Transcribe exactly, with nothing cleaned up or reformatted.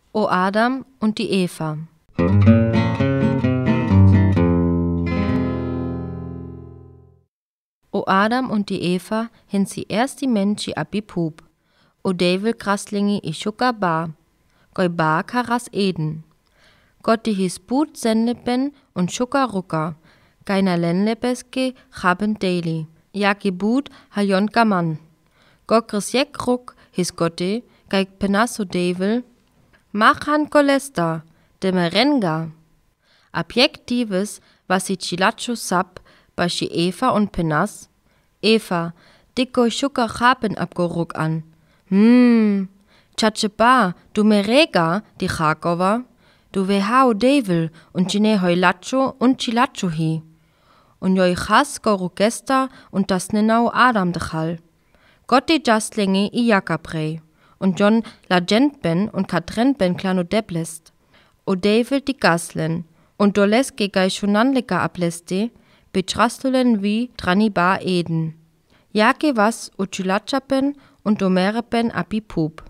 O Adam und die Eva. O Adam und die Eva hin sie erst die Menschi abi Pub. O Devel kraslingi i schuka ba. Goi ba karas Eden. Gott die his But senleben und schuka ruka. Geina lenlebeske haben daily. Jaki But hajon gaman. Gokres jek ruk his Gotte, geik penasso Devel. Machan kolesta, de merenga. Objektives, was si chilacho sap, bei chi Eva und Penas. Eva, dicko schuka chapen abgeruk an. Hm, tschatscheba, du merega, die Chakova. Du wehao Devel und chine heulacho und chilacho hi. Und joi chas gorugesta und das nenau Adam dechal. Gott die Justlinge i Jakabrei. Und John la Gentben und Katren ben klano deblest. O Devel die Gaslen. Und doleske gai schonanlika ableste, betrastulen wie draniba Eden. Jake was o chilachapen und o merepen abi Pub.